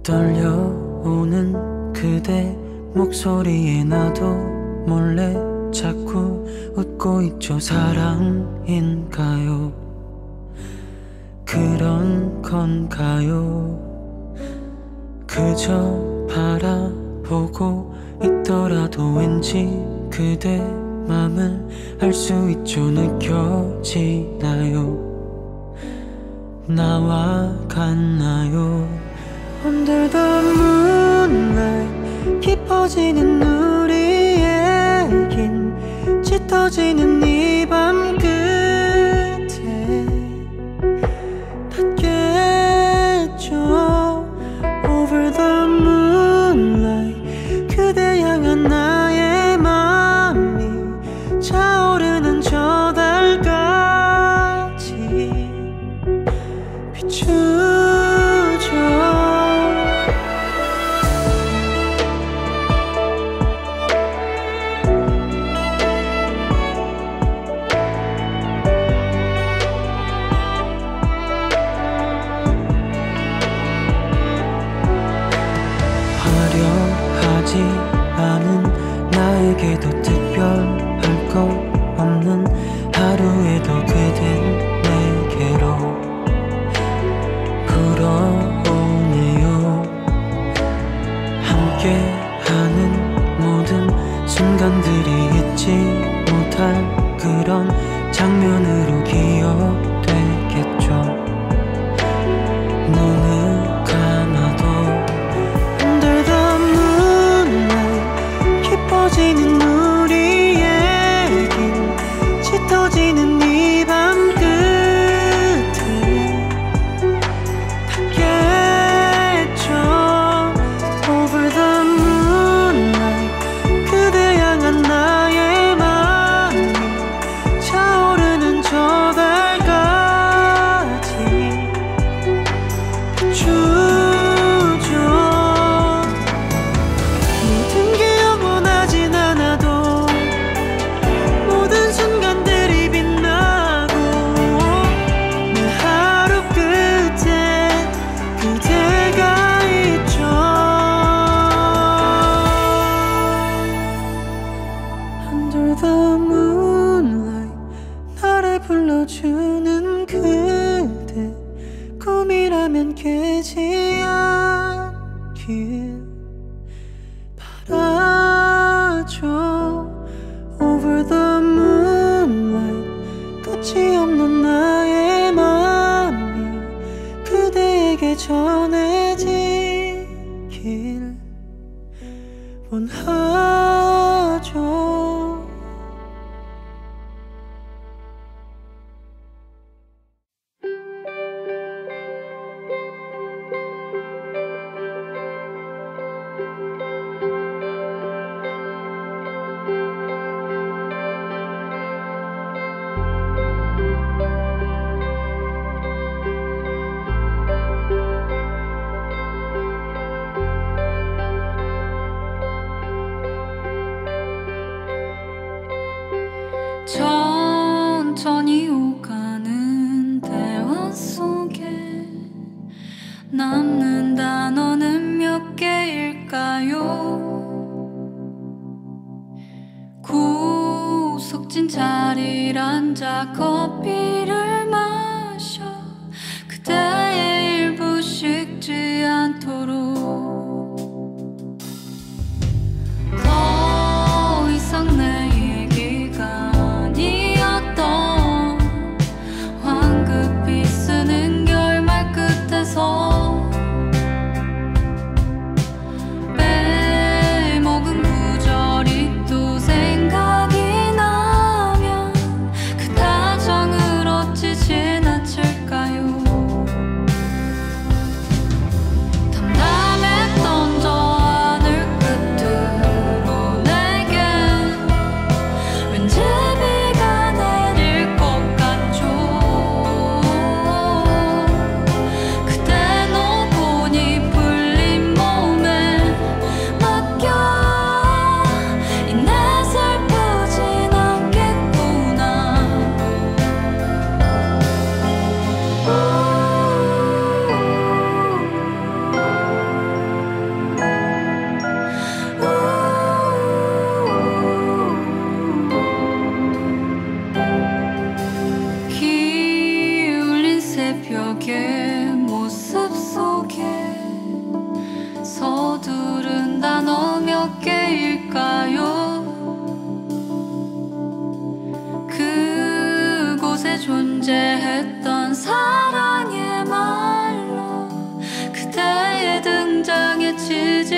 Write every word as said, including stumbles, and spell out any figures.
떨려오는 그대 목소리에 나도 몰래 자꾸 웃고 있죠. 사랑인가요? 그런 건가요? 그저 바라보고 있더라도 왠지 그대 맘을 알 수 있죠. 느껴지나요? 나와 같나요? Under the moonlight 깊어지는 우리의 긴 짙어지는 이 밤 끝에 닿겠죠. Over the moonlight 그대 향한 나의 맘이 차오르는 저 달까지 비추죠. 화려하지 않은 나에게도 특별할 것 없는 하루에도 그댄 내게로 불어오네요. 함께하는 모든 순간들이 잊지 못할 그런 장면으로 기억되겠죠. 눈을 감아도 Under the moonlight 깊어지는 우리의 긴 짙어지는 이 밤 끝에 닿겠죠. Over the moonlight 그대 향한 나의 맘이 차오르는 저 달까지 비추죠. 모든 게 영원하진 않아도 모든 순간들이 빛나고 내 하루 끝에 그대가 있죠. Under the moonlight 나를 불러주는 그대 꿈이라면 깨지 않길 바라죠. Over the moonlight 끝이 없는 나의 맘이 그대에게 전해지길 원하죠. 천천히 오가는 대화 속에 남는 단어는 몇 개일까요? 구석진 자리를 앉아 커피를 마셔 그대의 일부 식지 않도록 더 이상 내 얘기가 아니었던 황급히 쓰는 결말 끝에서 빼먹은 구절이 또 생각이 나면 그 다정을 어찌 그곳에 존재했던 사랑의 말로 그대의 등장에 치지